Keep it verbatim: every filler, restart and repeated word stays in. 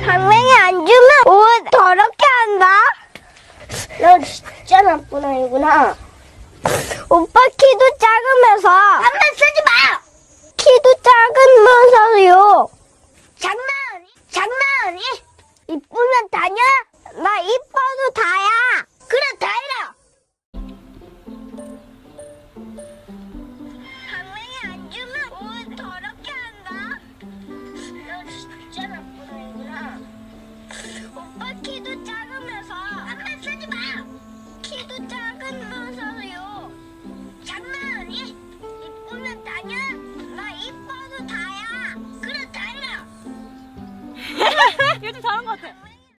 강냉이 안 주면 옷 더럽게 한다. 너 진짜 나쁜 아이구나. 오빠 키도 작으면서 한번 쓰지 마.